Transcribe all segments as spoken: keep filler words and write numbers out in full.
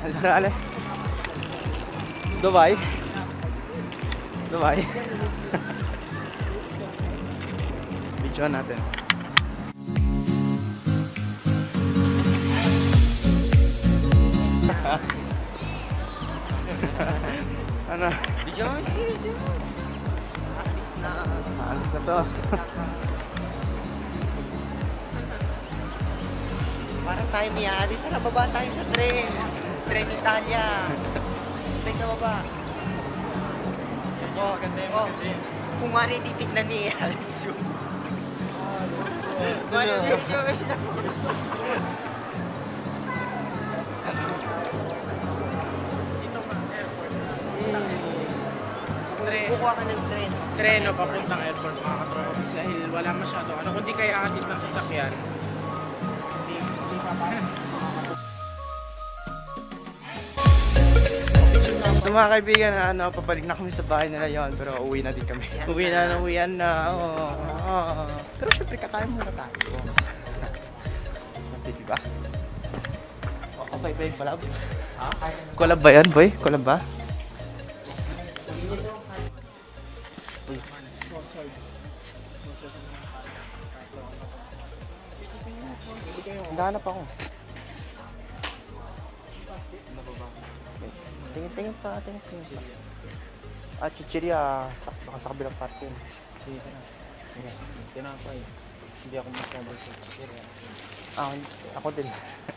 Ale. Dubai. Dubai. Video natin. Ano? Video mo? Alis na. Alis na to. Parang tayo may alis na. Baba tayo sa tren. Tren Italia. Tayo sa baba. Oh, ganda yun, oh. Ganda yun. Kung nga rin titignan ni Alex yung... Kung ano din yung... Kukuha ka ng tren. Tren o papuntang airport mga katrops dahil wala masyado. Ano kundi kaya akit ng sasakyan. Hindi, hindi pa pa. So mga kaibigan, ano, papalik na kami sa bahay nila yon, pero uwi na din kami. Uwi na, uwian na. Oh, oh. Pero syempre kakain muna tayo. Di ba? Okay, babe, collab. Collab ba yan, boy? Collab ba? Uy. Hanap ako. Tingin-tingin pa, tingin-tingin pa. Ah, chichirya, sa, baka sa kabilang parte yun. Sige ka na. Sige. Tinapay. Hindi ako masyado sa chichirya. Ah, ako din.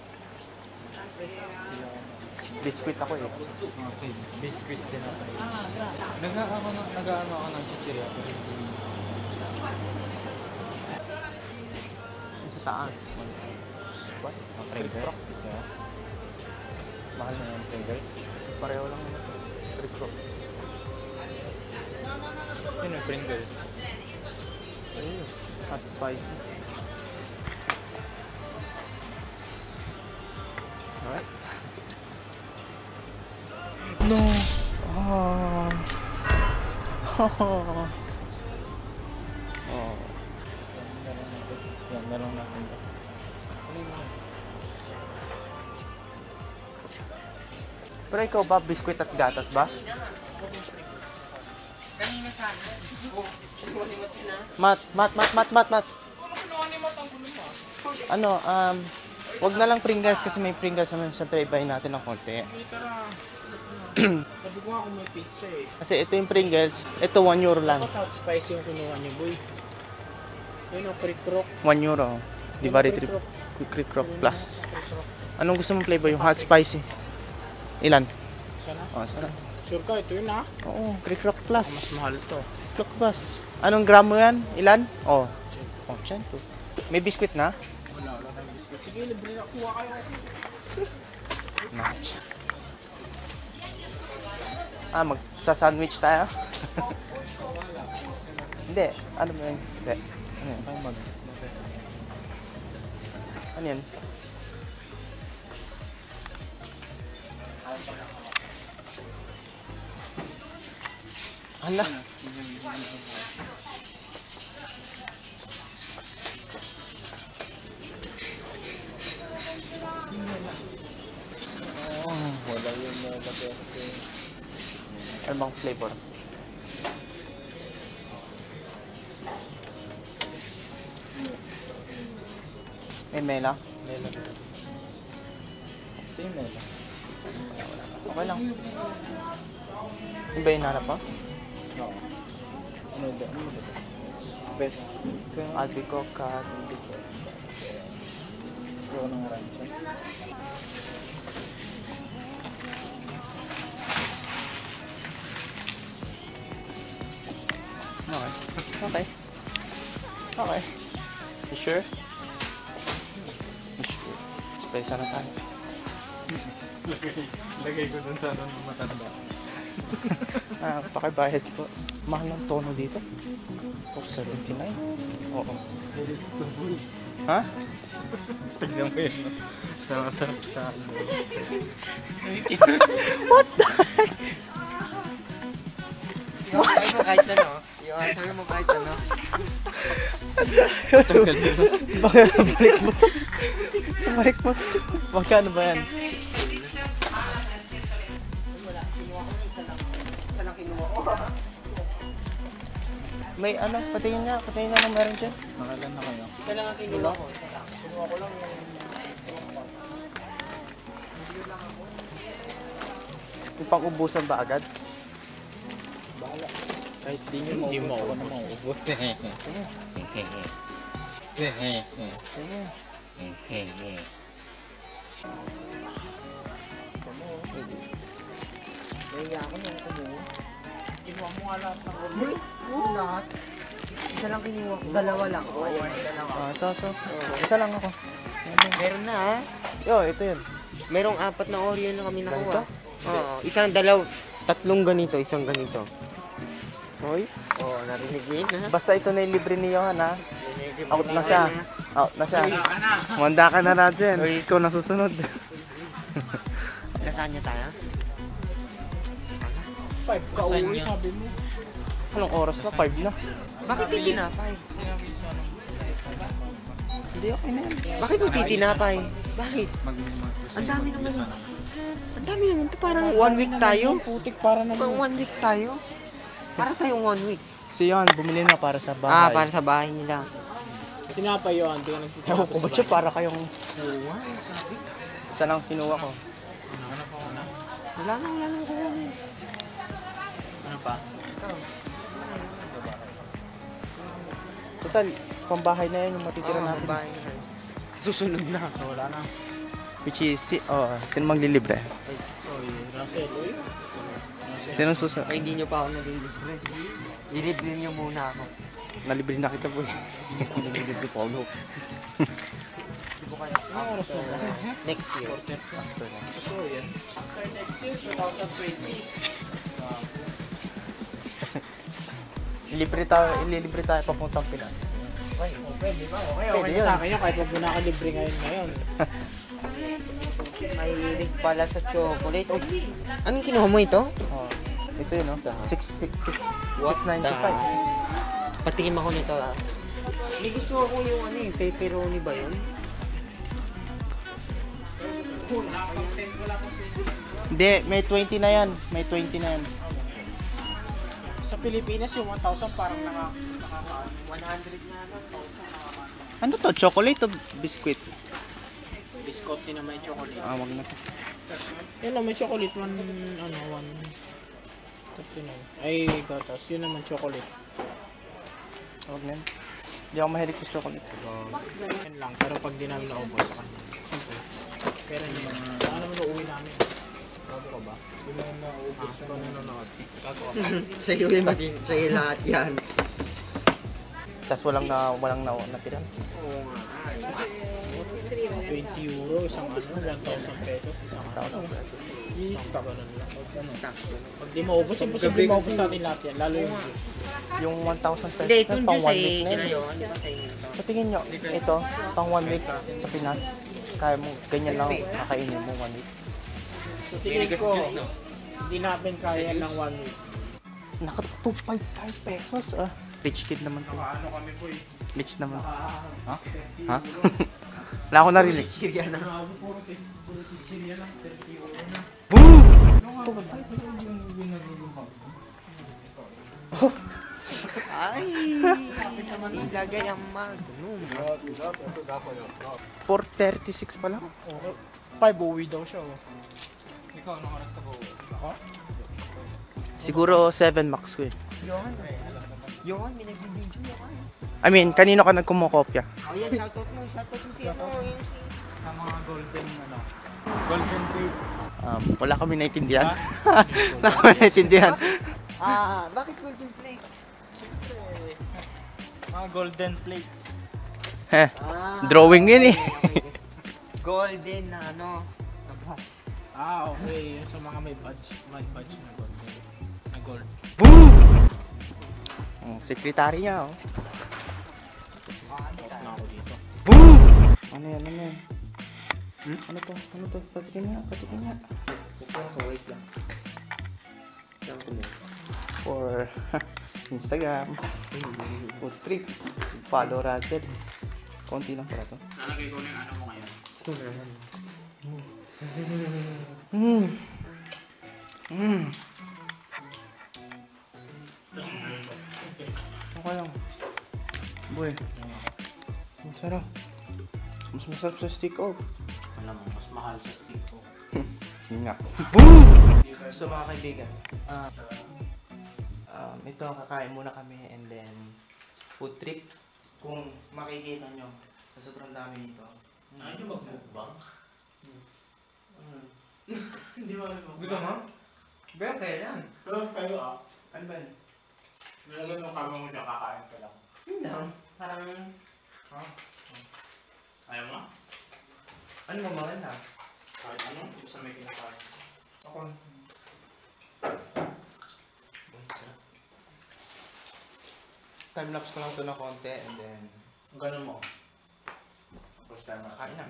Biscuit ako eh. Oh, sige. Biscuit din ako. Nag-aano nag-aano ako ng chichirya. Sa taas. What? Pringles. Isa. Mahal na yung Pringles. Pareho lang naman ito. Trick rock. Yun yung Pringles. Ayun. Hot spicy. Alright. No! Oh! Oh! Oh! Yan, meron natin ito. Pero ikaw ba, biskwit at gatas ba? Kanina sana. Mat, mat, mat, mat, mat, mat. Ano, um, wag na lang Pringles kasi may Pringles naman. Siyempre, ibahin natin ng konti. Sabi ko nga kung may pizza eh. Kasi ito yung Pringles, ito one euro lang. Bakit hot spicy yung kinuha niyo, boy? Yun ang Quick Rock. one euro. Divided Quick Rock Plus. Anong gusto mong flavor? Yung hot spicy? Ilan? Sana? Oh, sana. Sure ka, ito yun ha? Oo, Quick Rock Plus. Mas mahal to. Quick Rock Plus. Anong gramo yan? Ilan? Oh. Oh, dyan to. May biscuit na? Wala, wala tayong biscuit. Sige, libre na kuha kayo. Match. Ah, magsa-sandwich tayo? Hindi. Ano ba yun? Hindi. Ano yun? Mag Ano yun? Hala. Oh, wala yun na kasi ano bang flavor? May mela? Mela. Sige, Mela. Okay lang. Yung ba yung nanap mo? Oo. Ano ba? Ano ba? Best. Albicoca. Ito ng rancho. Okay. Okay. Okay. You sure? You sure? Spesa na tayo. Lagay ko dun sa anong matanda. Ah, pakibayad po. Mahal ng tono dito. four seventy-nine. Oo. Ha? Tignan mo yun. Sa matanda. What the heck? Yung sabi mo kahit ano. Yung sabi mo kahit ano. Tagal dito. Baka balik mo. Balik mo. Magkano ba yan? May ano, patingin nga, patingin nga kung meron dyan. Nakailan na kayo? Isa lang ang kinuha ko. Isa lang. Sinuha ko lang yung... Yung pang-ubusan ba agad? Kahit di nyo Hindi maubos, mo ako na maubos. Naiya ako nung kumuha. Kinuha mo nga lahat ng ulo. Uy! Oo, lahat. Isa lang kinuha ko. Dalawa lang. O, ayan, dalawa. Ah, ito, ito. Isa lang ako. Meron na ha. Yo, ito yun. Merong apat na Oreo na kami nakuha. Ganito? Oo. Isang dalaw, tatlong ganito, isang ganito. Hoy. Oo, narinig yun ha. Basta ito na yung libre ni Johan, ha? Narinig Out yun, na ha? siya. Out na siya. Manda ka na natin. Ikaw na susunod. Nasaan niya tayo? Five ka Saan uwi, niya? sabi mo. Anong oras na? Five na. Bakit di tinapay? Sinabi sa ano? Hindi, okay na yan. Bakit mo titinapay? Bakit? Mag- Ang dami naman. Ang dami naman to. Parang one week tayo. Putik para naman. Parang one week tayo. Para tayong one week. Si Johan, bumili na para sa bahay. Ah, para sa bahay nila. Tinapay yun, hindi ka Ewan nagtitinapay ko ba siya para kayong Oo nga, sabi. isa lang kinuha ko. Wala na, wala na. Wala na. Ano pa? Total, sa pambahay na yan yung matitira Oo, natin. bahay na. Susunod na. So, wala na. Which is, si, oh, sino maglilibre? Oy, Russell, uy. Sino susunod? Ay, hindi nyo pa ako nalilibre. Lilibre nyo muna ako. Nalibre na kita, boy. Nalibre pa ako. Anong oras na ba? Next year. So, yan. After next year, twenty twenty. Libre tayo, ililibre tayo papuntang Pinas. Okay, oh, pwede ba? Okay, Pwede okay yun. na sa akin yun. Kahit wag mo nakalibre ngayon ngayon. Mahilig pala sa chocolate. Oh, anong kinuha mo ito? Oh, ito yun, no? six ninety-five. Patikim ako nito ah. May gusto ako yung ano eh, pepperoni ba yun? Hindi, may twenty na yan. May twenty na yan. Sa Pilipinas, yung one thousand parang naka... naka one hundred na ano. Ano to? Chocolate o biscuit? Biscuit din na may chocolate. Ah, wag na to. Yun na, may chocolate. One, ano, one... thirty-nine. Ay, gatas. Yun naman, chocolate. Wag na yan. Hindi ako mahilig sa chocolate. Yan lang. Pero pag di namin naubos sa kanya. Pero hindi naman. Saan naman uuwi namin? Gago ka ba? Hindi naman naubos sa nanonood. Gago ka ba? Sa'yo yung sa'yo lahat yan. Tapos walang na, walang na, natira. Oo nga. twenty euro, isang ano, one thousand pesos, isang ano. Stock ganun lang. Stock. Pag di maubos, imposible maubos natin lahat yan. Lalo yung juice. Yung one thousand pesos Hindi, na itong pang juice one ay week na yun. kinayon. Di ba sa inyo ito? Sa tingin nyo, ito, pang one week sa Pinas. Kaya mo, ganyan lang kakainin mo one week. So tingin ko, hindi namin kaya ng one week. Naka two point five pesos ah. Rich kid naman to. Ano kami po eh. Rich naman. Ha? Ha? Wala ako narinig. Syria na. Grabe, puro puro chichirya lang, thirty euro na. Ay, ilagay ang magnum. four thirty-six pa lang. Okay. Five, uwi daw siya oh. Ikaw, anong oras ka ba? Ako? Siguro seven max ko eh. Yohan, Yohan, may nagbibidyo Yohan. I mean, kanino ka nagkumokopya? Oh, yan, shoutout mo, shoutout mo si ano, yung si... Sa mga golden, ano, golden grades. Um, wala kami naintindihan. Wala kami naintindihan. Ah, bakit golden flakes? Mga golden plates. Heh, Ah, drawing yun eh. okay, okay. Golden na ano, na brush. Ah, okay. Yung sa mga may badge, may badge na gold. Na gold. Oh, secretary niya oh. Off na ako dito. Ano yan, ano yan? Hmm? Ano to? Ano to? Patikin nga, patikin nga. Ito ako, wait lang. Saan ko na? For Instagram. Food trip. Follow Radel. Konti lang pala to. Nalagay ko na yung ano mo ngayon. Ito naman. Mm. Mm. Okay ka lang. Boy. Ang sarap. Mas masarap sa stick off. Alam mo, mas mahal sa stick ko. Yun nga. So mga kaibigan, ah, um, ito, kakain muna kami and then food trip. Kung makikita nyo, sa sobrang dami nito. Ayaw nyo mag-mukbang? Mm. Hindi mo alam mo. Gusto mo? Bea, kaya yan. Pero kayo ah. Ano ba yun? Nalagyan mo kami mo dyan, kakain ka lang. Yun lang. Parang, Ha? Ayaw mo? ano mo maganda? Kahit ano? Gusto may kinakain. Ako. Boy, sarap. Time-lapse ko lang ito na konti and then, Ang ganun mo. First time na. kain na.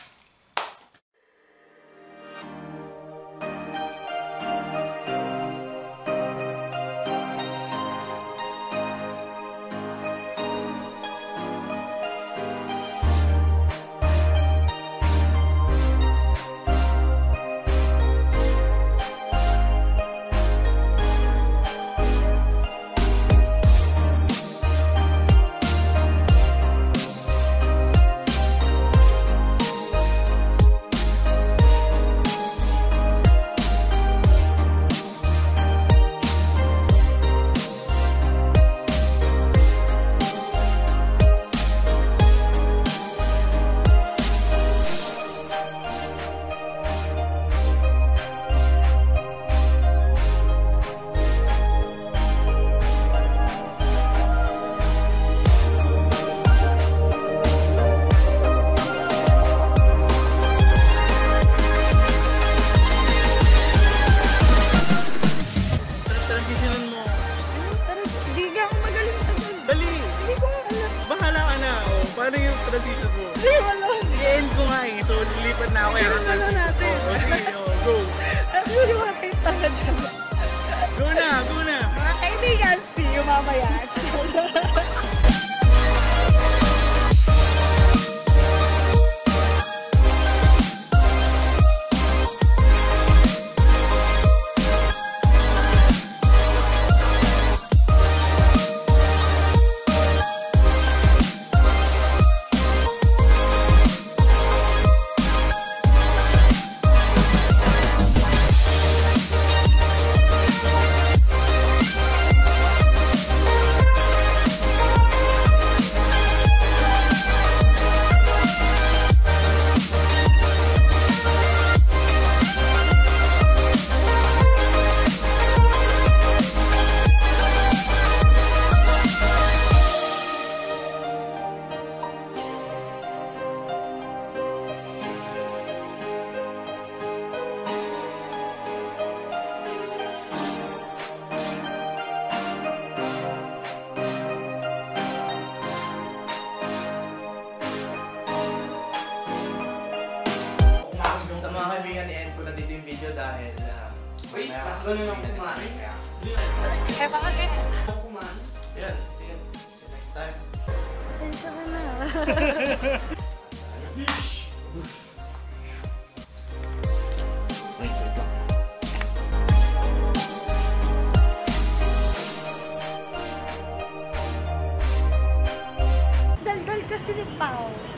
Transitionan mo. Pero hindi nga ako magaling sa ganun. Dali! Hindi ko nga alam. Bahala ka na. Oh. Paano yung transition mo? Hindi, wala. I-end ko nga eh. So, lilipat na ako. Ganun na lang natin. Oh, sige, oh, go. Actually, mga kaibigan dyan. Go na, go na. Mga kaibigan, see you mamaya. Sa mga kaibigan, i-end ko na dito yung video dahil uh, Wait, mamaya- baka ganun ako kumain. Kaya, Eh, bakit? Ako kumain. yun, sige. See you next time. Pasensya ka na. Wait, wait lang. Daldal kasi ni Pao.